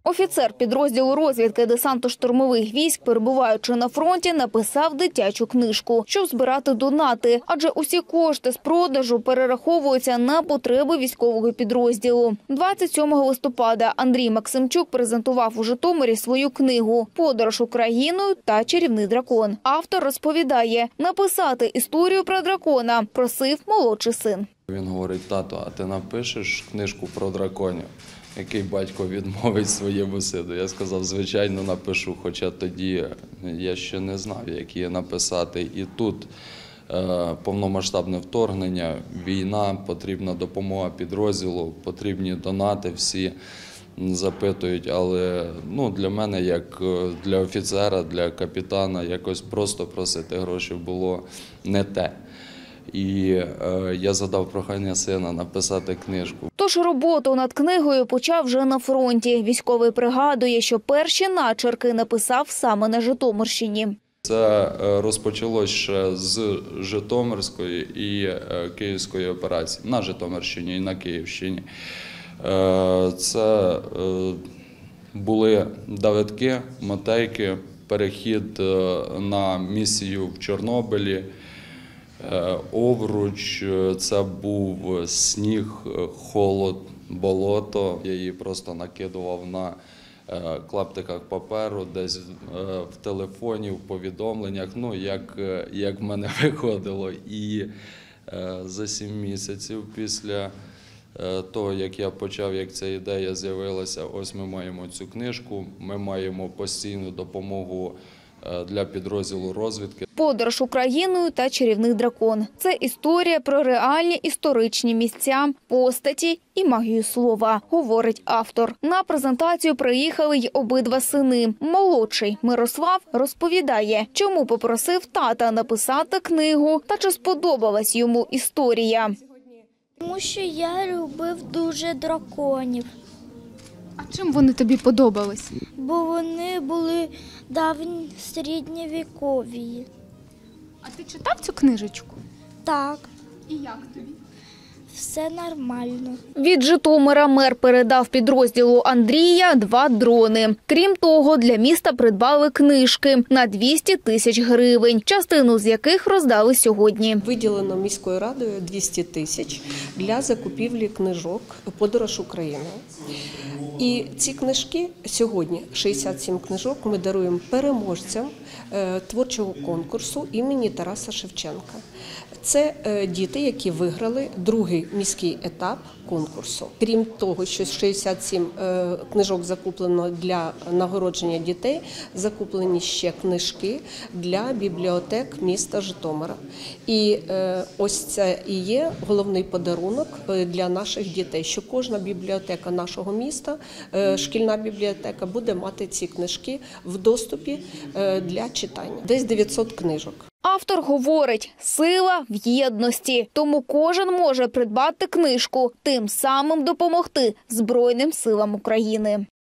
Офіцер підрозділу розвідки десантно-штурмових військ, перебуваючи на фронті, написав дитячу книжку, щоб збирати донати, адже усі кошти з продажу перераховуються на потреби військового підрозділу. 27 листопада Андрій Максимчук презентував у Житомирі свою книгу «Подорож Україною та чарівний дракон». Автор розповідає, написати історію про дракона просив молодший син. Він говорить: тато, а ти напишеш книжку про драконів? Який батько відмовить своєму сину? Я сказав, звичайно, напишу, хоча тоді я ще не знав, як її написати. І тут повномасштабне вторгнення, війна, потрібна допомога підрозділу, потрібні донати, всі запитують. Але для мене, як для офіцера, для капітана, якось просто просити гроші було не те. І я задав прохання сина написати книжку. Тож роботу над книгою почав вже на фронті. Військовий пригадує, що перші начерки написав саме на Житомирщині. Це розпочалось ще з Житомирської і Київської операції. На Житомирщині і на Київщині. Це були Давидки, Матейки, перехід на місію в Чорнобилі, Овруч, це був сніг, холод, болото. Я її просто накидував на клаптиках паперу, десь в телефоні, в повідомленнях, як в мене виходило. І за 7 місяців після того, як я почав, як ця ідея з'явилася, ось ми маємо цю книжку, ми маємо постійну допомогу для підрозділу розвідки. «Подорож Україною та чарівний дракон» – це історія про реальні історичні місця, постаті і магію слова, говорить автор. На презентацію приїхали й обидва сини. Молодший Мирослав розповідає, чому попросив тата написати книгу та чи сподобалась йому історія. Тому що я любив дуже драконів. А чим вони тобі подобались? Бо вони були давні середньовікові. А ти читав цю книжечку? Так, І як тобі? все нормально. Від Житомира мер передав підрозділу Андрія 2 дрони. Крім того, для міста придбали книжки на 200 тисяч гривень, частину з яких роздали сьогодні. Виділено міською радою 200 тисяч для закупівлі книжок «Подорож Україною». І ці книжки сьогодні, 67 книжок, ми даруємо переможцям творчого конкурсу імені Тараса Шевченка. Це діти, які виграли другий міський етап конкурсу. Крім того, що 67 книжок закуплено для нагородження дітей, закуплені ще книжки для бібліотек міста Житомира. І ось це і є головний подарунок для наших дітей, що кожна бібліотека нашого міста, шкільна бібліотека, буде мати ці книжки в доступі для читання. Десь 900 книжок. Автор говорить, сила в єдності, тому кожен може придбати книжку, тим самим допомогти Збройним силам України.